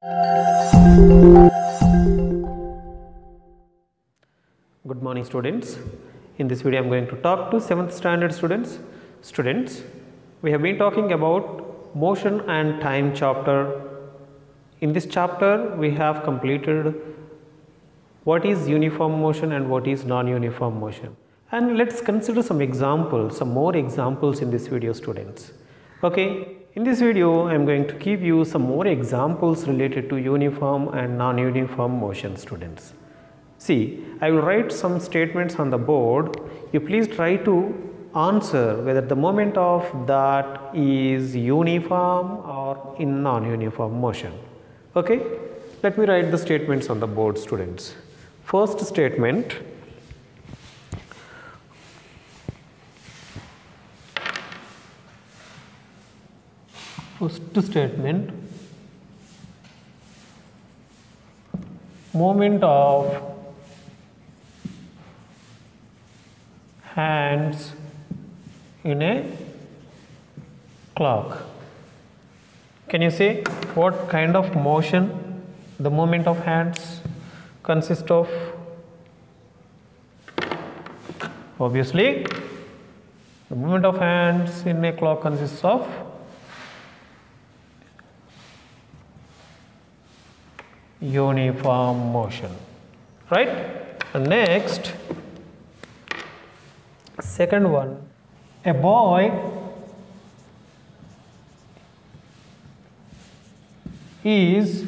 Good morning students. In this video I am going to talk to 7th standard students. Students, we have been talking about motion and time chapter. In this chapter we have completed what is uniform motion and what is non-uniform motion. And let's consider some examples, some more examples in this video students. Okay, in this video I am going to give you some more examples related to uniform and non-uniform motion students. See, I will write some statements on the board. You please try to answer whether the moment of that is uniform or in non-uniform motion. Okay, let me write the statements on the board students. First statement. First statement, moment of hands in a clock. Can you say what kind of motion the moment of hands consists of? Obviously, the moment of hands in a clock consists of uniform motion, right? And next, second one, a boy is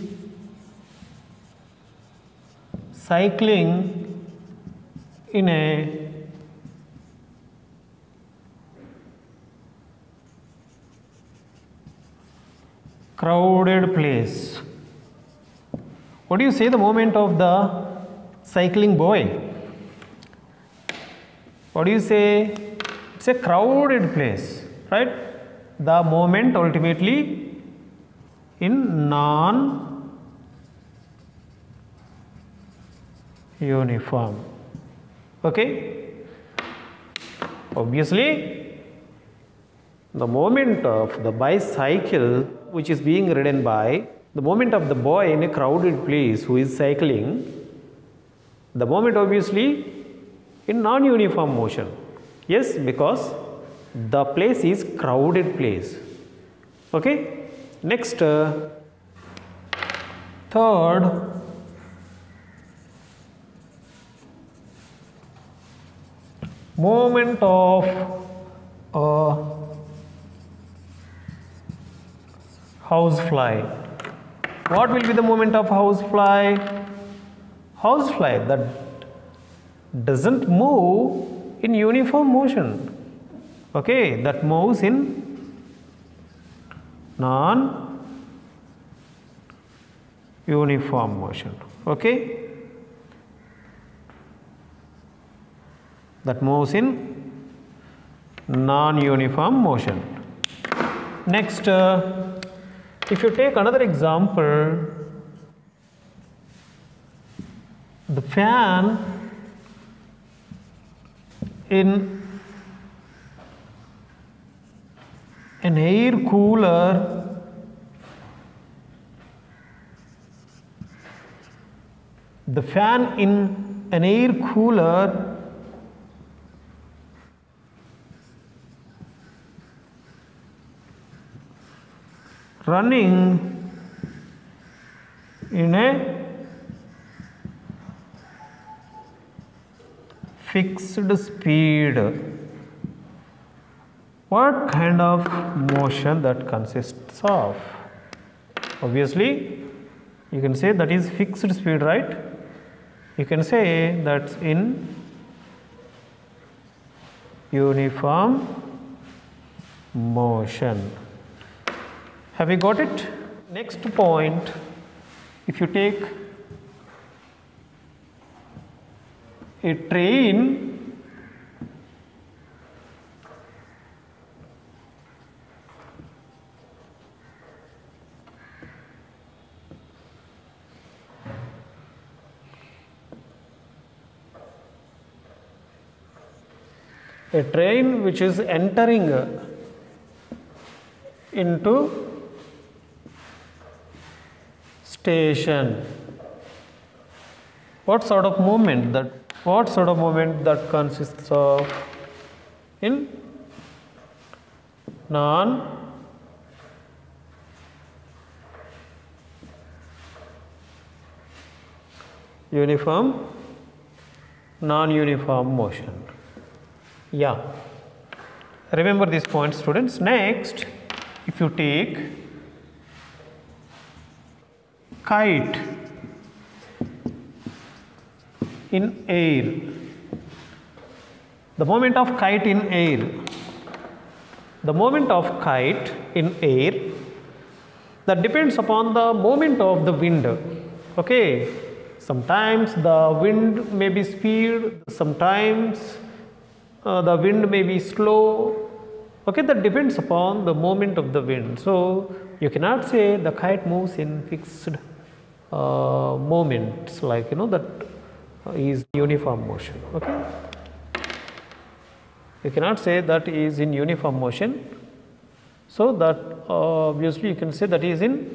cycling in a crowded place. What do you say the moment of the cycling boy? What do you say? It's a crowded place, right? The moment ultimately in non-uniform. Okay? Obviously, the moment of the bicycle which is being ridden by, the moment of the boy in a crowded place who is cycling, the moment obviously in non-uniform motion. Yes, because the place is crowded place. Okay. Next, third, moment of a housefly. What will be the moment of housefly? Housefly that doesn't move in uniform motion. Okay, that moves in non-uniform motion. Okay, that moves in non-uniform motion. Next, if you take another example, the fan in an air cooler running in a fixed speed. What kind of motion that consists of? Obviously, you can say that is fixed speed, right? You can say that's in uniform motion. Have you got it? Next point, if you take a train which is entering into station. What sort of movement that consists of in non-uniform motion? Yeah, remember these points, students. Next, if you take kite in air, the moment of kite in air, that depends upon the moment of the wind. Okay, sometimes the wind may be speed, sometimes the wind may be slow. Okay, that depends upon the moment of the wind. So you cannot say the kite moves in fixed moments, like that is uniform motion. Okay, you cannot say that is in uniform motion. So that obviously you can say that is in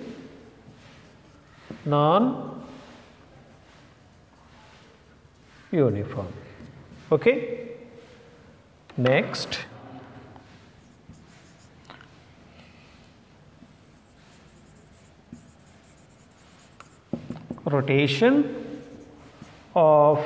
non-uniform. Okay. Next, rotation of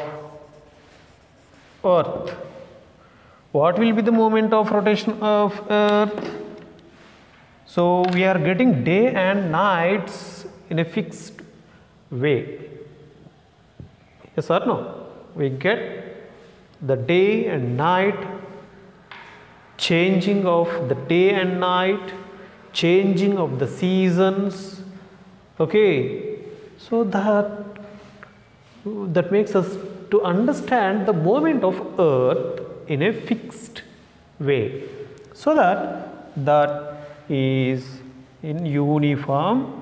Earth. What will be the moment of rotation of Earth? So we are getting day and nights in a fixed way. Yes or no? We get the day and night, changing of the day and night, changing of the seasons. Okay, so that makes us to understand the movement of Earth in a fixed way, so that is in uniform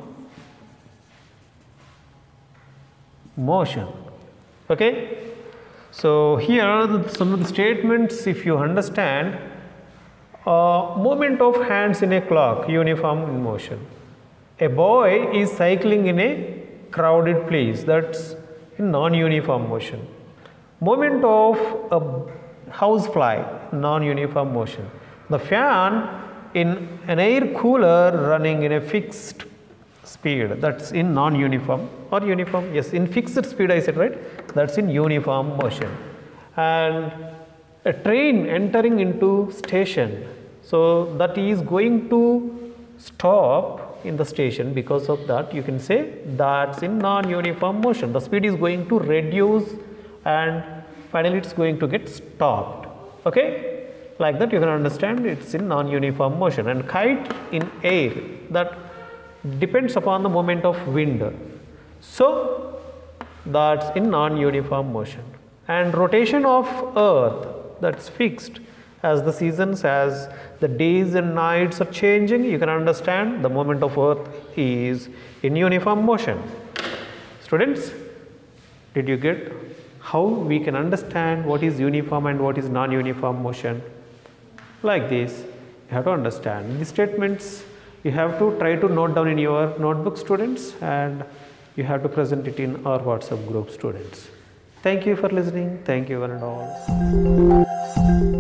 motion. Okay, so here some of the statements, if you understand, movement of hands in a clock, uniform in motion. A boy is cycling in a crowded place, that's in non-uniform motion. Movement of a housefly, non-uniform motion. The fan in an air cooler running in a fixed speed, that's in non-uniform or uniform. Yes, in fixed speed I said, right? That's in uniform motion. And a train entering into station, so that is going to stop in the station. Because of that, you can say that's in non-uniform motion. The speed is going to reduce and finally it's going to get stopped. Okay, like that you can understand it's in non-uniform motion. And kite in air, that depends upon the moment of wind, so that's in non-uniform motion. And rotation of Earth, that's fixed. As the seasons, as the days and nights are changing, you can understand the movement of Earth is in uniform motion. Students, did you get how we can understand what is uniform and what is non-uniform motion? Like this, you have to understand these statements. You have to try to note down in your notebook, students, and you have to present it in our WhatsApp group, students. Thank you for listening. Thank you one and all.